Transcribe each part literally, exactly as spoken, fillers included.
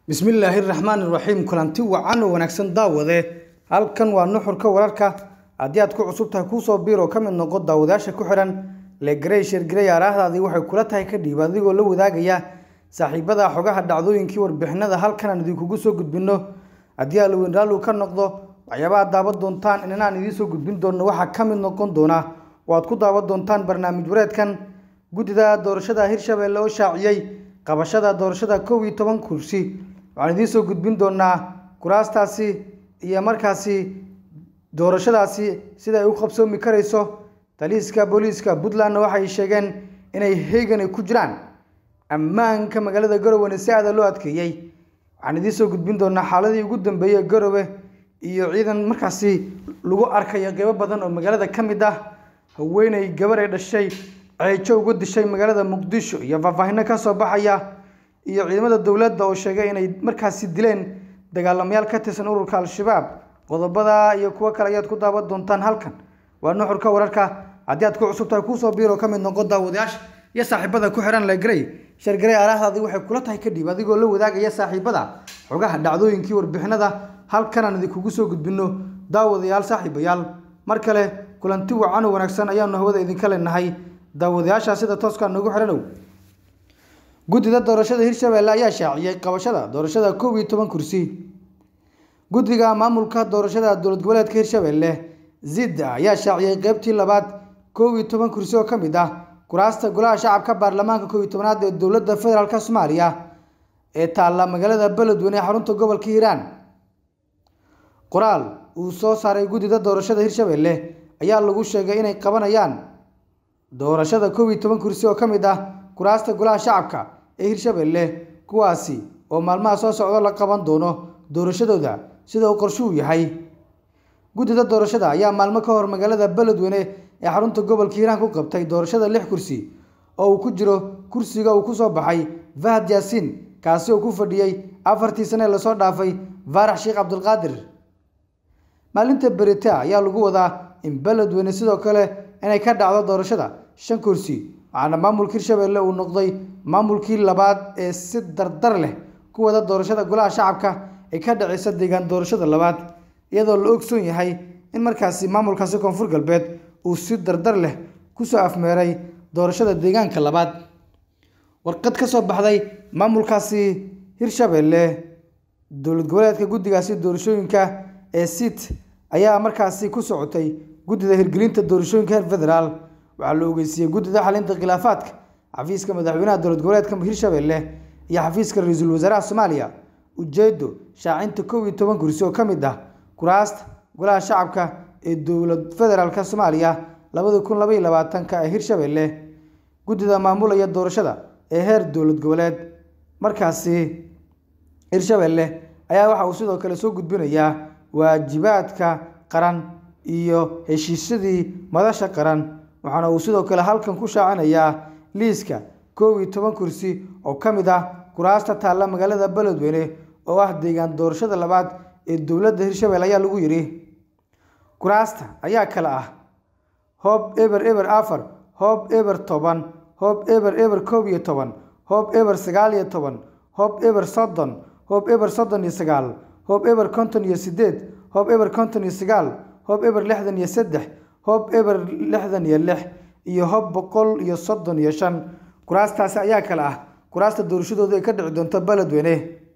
bismillaahi raxmaani raxiim kulanti wacan oo wanaagsan daawade halkan waa nuxurka wararka haddii aad ku cusub tahay ku soo biiro ka mid noqo daawadaasha ku xiran le grey share grey araahdaadii waxay kula tahay ka dhiib adigoo la wadaagaya saaxiibada xogaha dhacdooyinkii warbixinada halkan aan idinkugu soo gudbino haddii aad weyn raalli ka noqdo waxyaabaha daawan doontaan inaan idin soo gudbin doono waxa ka mid noqon doona waad ku daawan doontaan barnaamij wareedkan gudida doorashada Hirshabelle oo shaaciyay qabashada doorashada kow iyo toban kursi waxaan idin soo gudbin doonaa kuraastaasi iyo markaasi doorashadaasi sida ay u qabsoomi kareyso taliska booliska Puntland waxay sheegeen inay heegan ku jiraan ammaanka magaalada Garowe si aad loo adkeeyay waxaan idin soo gudbin doonaa xaaladii ugu dambeeyay Garowe iyo ciidan markaasi lagu arkay qaybo badan oo magaalada kamid ah haweeney gabar ay dhashay ayjo ugu dishay magaalada Muqdisho iyo faahfaahin ka soo baxaya iyo ciidamada dawladda oo sheegay inay markaasi dileen dagaalamayaal ka tirsan ururka Al-Shabaab qodobada iyo kuwa kale ayaad ku daawan doontaan halkan waa nuxurka wararka haddii aad ku cusub tahay ku soo biiro ka mid noqo daawadayaasha iyo saaxiibada ku xiran le grey share grey araahdaadii waxay kula tahay ka dhiib adigoo la wadaagaya saaxiibada xogaha dhacdooyinkii warbixinada halkan aan idinkugu soo gudbino daawadayaal saaxiibayaal mar kale kulanti wacan oo wanaagsan ayaanu hawada idinka leenahay daawadayaasha sida tooska nagu xiranow gudida doorashada Hirshabelle ayaa shaaciyay qabashada doorashada kow iyo toban kursi gudiga maamulka doorashada dowlad goboleedka Hirshabelle zid ayaa shaaciyay qaybtii labaad kow iyo toban kursi oo kamid ah kuraasta golaha shacabka baarlamaanka kow iyo tobanaad ee dowladda federaalka Soomaaliya ee taala magaalada Beledweyne ee xarunta gobolka Hiiraan qoraal uu soo saaray gudida doorashada Hirshabelle ayaa lagu sheegay inay qabanayaan doorashada kow iyo toban kursi oo kamid ah kuraasta golaha shacabka ee Hirshabelle kuwaasi oo maalmaha soo socda la qaban doono doorashadooda sida uu qorshuhu yahay gudida doorashada ayaa maalmo ka hor magaalada Beledweyne ee xarunta gobolka Hiiraan ku qabtay doorashada lix kursi oo uu ku jiro kursiga uu ku soo baxay Fahad Yaasin kaasi oo ku fadhiyay afartii sano la soo dhaafay Faarax Sheekh Cabdulqaadir maalinta berita ayaa lagu wadaa in Beledweyne sidoo kale inay ka dhacdo doorashada shan kursi waxaana maamulka Hirshabelle uu noqday maamulkii labaad ee si dardar leh ku wada doorashada golaha shacabka ee ka dhacaysa deegaan doorashada labaad iyadoo la ogsoon yahay in markaasi maamulkaasi koonfur galbeed uu si dardar leh ku soo afmeeray doorashada deegaanka labaad warqad ka soo baxday maamulkaasi Hirshabelle dowlad goboleedka gudigaasi doorashooyinka ee sit ayaa markaasi ku socotay gudida hirgelinta doorashooyinka heer federaal waxaa la ogeysiyay gudida xalinta khilaafaadka xafiiska madaxweynaha dowlad goboleedka Hirshabelle iyo xafiiska ra'iisul wasaaraha Soomaaliya ujeedo shaacinta kow iyo toban kursi oo kamid ah kuraasta golaha shacabka ee dowlad federaalka Soomaaliya laba kun iyo laba iyo labaatan ka ee Hirshabelle gudida maamulaya doorashada ee heer dowlad goboleed markaasi Hirshabelle ayaa waxa uu sidoo kale soo gudbinayaa waajibaadka qaran iyo heshiisyadii madasha qaran waxaana uu sidoo kale halkan ku shaacinayaa liiska kow iyo toban kursi oo kamid ah kuraasta taala magaalada Beledweyne oo ah deegaan doorashada labaad ee dowladda Hirshabelle ayaa lagu yiri kuraasta ayaa kala ah Hob Eber Eber afar Hob Eber toban Hob Eber Eber kow iyo toban Hob Eber sagaal iyo toban Hob Eber soddon Hob Eber soddon iyo sagaal Hob Eber konton iyo siddeed Hob Eber konton iyo sagaal Hob Eber lixdan iyo saddex Hob Eber lixdan iyo lix iyo Hob boqol iyo soddon iyo shan kuraastaasi ayaa kala ah kuraasta doorashadooda ee ka dhici doonta Beledweyne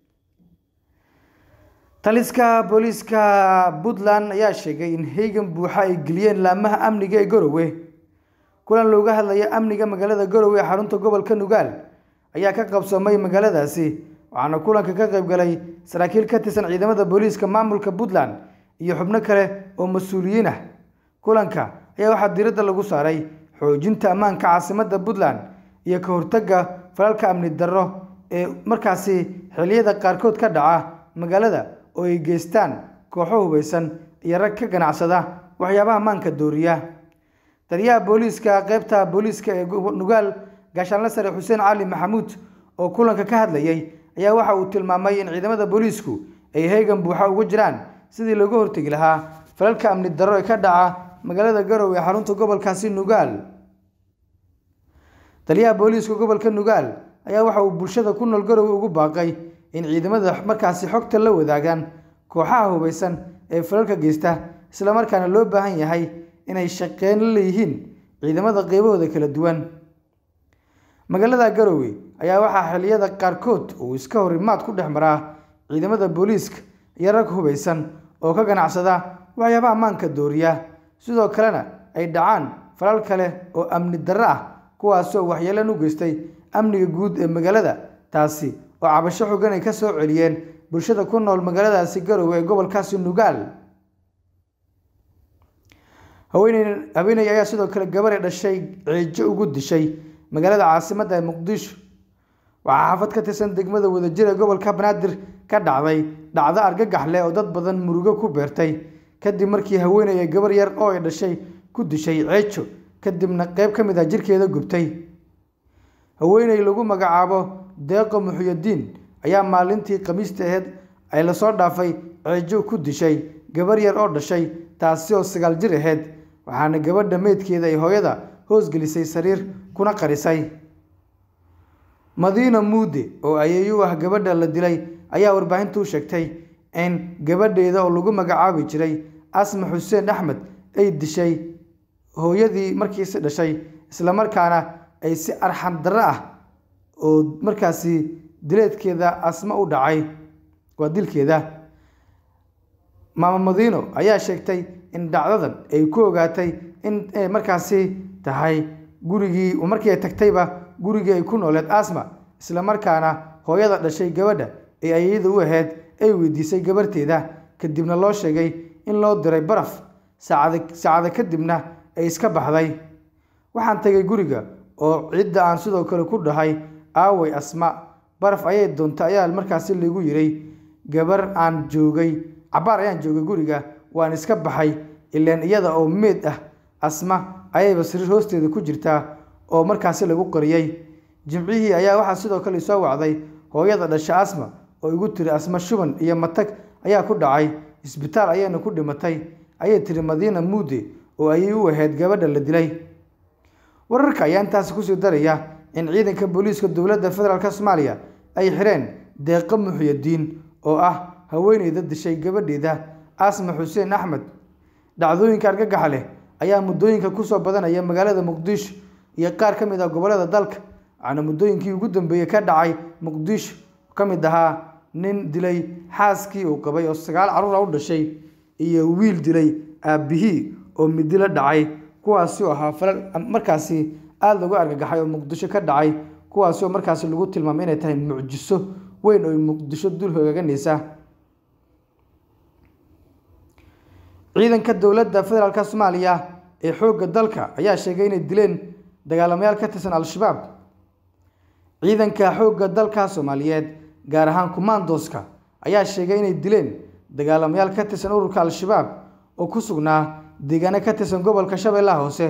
taliska booliska Puntland ayaa sheegay in heegan buuxa ay geliyeen laamaha amniga ee Garowe kulan looga hadlaya amniga magaalada Garowe ee xarunta gobolka Nugaal ayaa ka qabsoomay magaaladaasi waxaana kulanka ka qayb galay saraakiil ka tirsan ciidamada booliska maamulka Puntland iyo xubno kale oo mas'uuliyiin ah kulanka ayaa waxaa diiradda lagu saaray xoojinta ammaanka caasimadda Puntland iyo ka hortagga falalka amni darro ee markaasi xilliyada qaarkood ka dhaca magaalada oo ay geystaan kooxo hubeysan iyo rag ka ganacsada waxyaabaha ammaanka dooriya taliyaha booliska qaybta booliska ee Nugaal gaashaanle sare Xuseen Cali Maxamuud oo kulanka ka hadlayay ayaa waxa uu tilmaamay in ciidamada boolisku ay heegan buuxa ugu jiraan sidii looga hortagi lahaa falalka amni darro ee ka dhaca magaalada Garowe ee xarunta gobolkaasi Nugaal taliyaha booliska gobolka Nugaal ayaa waxa uu bulshada ku nool Garowe ugu baaqay in ciidamada markaasi xogta la wadaagaan kooxaha hubeysan ee falalka geysta isla markaana loo baahan yahay inay shaqeyn la leeyihiin ciidamada qaybahooda kala duwan. magaalada Garowe ayaa waxaa xilliyada qaarkood uu iska horimaad ku dhex maraa ciidamada booliiska iyo rag hubeysan oo ka ganacsada waxyaabaha ammaanka dooriya, sidoo kalena ay dhacaan falal kale oo amni darro ah kuwaasoo waxyeelo u geystay amniga guud ee magaalada, taasi oo cabasho xooggan ay ka soo celiyeen bulshada ku nool magaaladaasi Garowe ee gobolkaasi Nugaal. haweeney ayaa sidoo kale gabar dhashay ciijo ugu dishay magaalada caasimadda ee Muqdisho. waxaa xaafad ka tirsan degmada Wadajir ee gobolka Banaadir ka dhacday dhacdo argagax leh oo dad badan murugo ku beertay kadib markii haweeney gabar yar oo ay dhashay ku dishay ciijo kadibna qayb ka mid ah jirkeeda gubtay. haweeney lagu magacaabo Deeqo Muxyidiin ayaa maalintii Khamiista ahayd ay la soo dhaafay ciijo ku dishay gabar yar oo dhashay taasi oo sagaal jir ahayd, waxaana gabadha meedkeeda ay hooyada hoos gelisay sariir kuna qarisay. Madiina Muude oo ayeeyo ah gabadha la dilay ayaa warbaahintu sheegtay in gabadheeda oo lagu magacaabi jiray Asma Xuseen Axmed ay dishay hooyadii markiisa dhashay, isla markaana ay si arxan darro ah oo markaasi dileedkeeda Asma u dhacay waa dilkeeda. Maama Madiino ayaa sheegtay in dhacdadan ay ku ogaatay in ay markaasi tahay gurigii markii ay tagtayba gurigii ay ku nooleed Asma, isla markaana hooyada dhashay gabadha ee ayeeyada u ahayd ay weydiisay gabarteeda, kadibna loo sheegay in loo diray baraf. saacado saacado kadibna ay iska baxday. waxaan tagay guriga oo cidda aan sidoo kale ku dhahay aaway Asma, baraf ayay doontay ayaa markaasi lagu yiray. gabar aan joogay cabaar ayaan joogay guriga, waan iska baxay ileen iyada oo meed ah Asma ayayba sariir hoosteeda ku jirtaa oo markaasi lagu qariyay. jimcihii ayaa waxaa sidoo kale soo wacday hooyada dhashay Asma oo igu tiri Asma shuban iyo matag ayaa ku dhacay, isbitaal ayayna ku dhimatay ayay tiri Madiina Muude oo ay u ahayd gabadha la dilay. wararka ayaa intaas ku soo daraya in ciidanka booliiska dowladda federaalka Soomaaliya ay xireen Deeqo Muxyidiin oo ah haweeneyda dishay gabadheeda Asma Xuseen Axmed. dhacdooyinka argagaxa leh ayaa muddooyinka ku soo badanaya magaalada Muqdisho iyo qaar ka mid ah gobollada dalka, waxaana muddooyinkii ugu dambeeyay ka dhacay Muqdisho ka mid ahaa nin dilay xaaskii uu qabay oo sagaal carruur u dhashay iyo wiil dilay aabihii oo midi la dhacay, kuwaasi oo ahaa falal markaasi aad lagu argagaxay oo Muqdisho ka dhacay, kuwaasi oo markaasi lagu tilmaamay inay tahay mucjiso weyn oo Muqdisho dul hogaaganaysa. ciidanka dowladda federaalka Soomaaliya ee xoogga dalka ayaa sheegay inay dileen dagaalamayaal ka tirsan Al-Shabaab. ciidanka xoogga dalka Soomaaliyeed gaar ahaan Commandoska ayaa sheegay inay dileen dagaalamayaal ka tirsan ururka Al-Shabaab oo ku sugnaa deegaano ka tirsan gobolka Shabeellaha Hoose.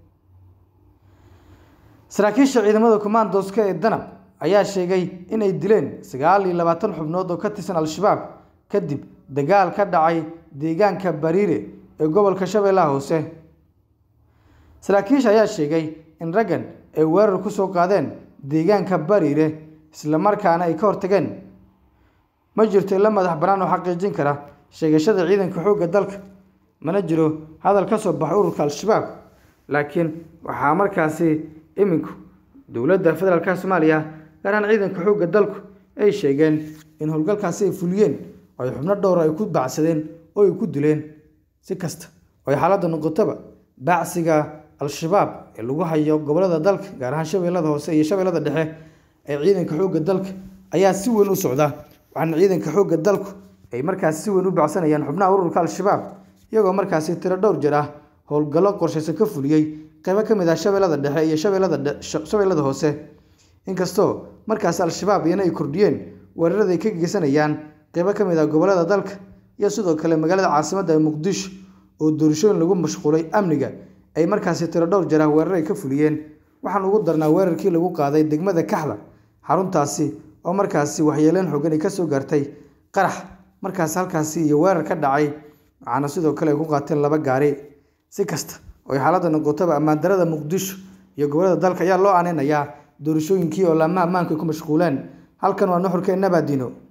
saraakiisha ciidamada Commandoska ee Danab ayaa sheegay inay dileen sagaal iyo labaatan xubnood oo ka tirsan Al-Shabaab kadib dagaal ka dhacay deegaanka Bariire ee gobolka Shabeellaha Hoose. saraakiisha ayaa sheegay in raggan ay weerar ku soo qaadeen deegaanka Bariire isla markaana ay ka hortageen. ma jirto ila madax banaan oo xaqiijin kara sheegashada ciidanka xoogga dalka, mana jiro hadal ka soo baxay ururka Al-Shabaab, laakiin waxaa markaasi iminku dowladda federaalka Soomaaliya gaar ahaan ciidanka xoogga dalku ay sheegeen in howlgalkaasi ay fuliyeen oo ay xubno dhowr ay ku baacsadeen oo ay ku dileen. si kasta oo ay xaaladda noqotaba, baacsiga Al-Shabaab ee lagu hayo gobollada dalka gaar ahaan Shabeellada Hoose iyo Shabeellada Dhexe ee ciidanka xoogga dalka ayaa si weyn u socda, waxaana ciidanka xoogga dalku ay markaas si weyn u baacsanayaan xubnaha ururka Al-Shabaab iyagoo markaasi tiro dhowr jeer ah howlgallo qorshaysan ka fuliyay qaybo ka mid ah Shabeellada Dhexe iyo Shabeellada Shabeellada Hoose. inkastoo markaas Al-Shabaab iyana ay kordhiyeen weerarada ay ka geysanayaan qaybo ka mid ah gobollada dalka iyo sidoo kale magaalada caasimadda ee Muqdisho oo doorashooyin lagu mashquulay amniga ay markaasi tiro dhowr jeer ah weerar ay ka fuliyeen. waxaan ugu darnaa weerarkii lagu qaaday degmada Kaxda, xaruntaasi oo markaasi waxyeeleen xooggan ay ka soo gaartay qarax markaas halkaasi iyo weerar ka dhacay, waxaana sidoo kale ay ku qaateen laba gaari. si kasta oo ay xaaladda noqotaba, ammaan darrada Muqdisho iyo gobollada dalka ayaa loo aaneynayaa doorashooyinkii oo laamaha ammaanka ku mashquuleen. halkan waa nuxurka Nabadino.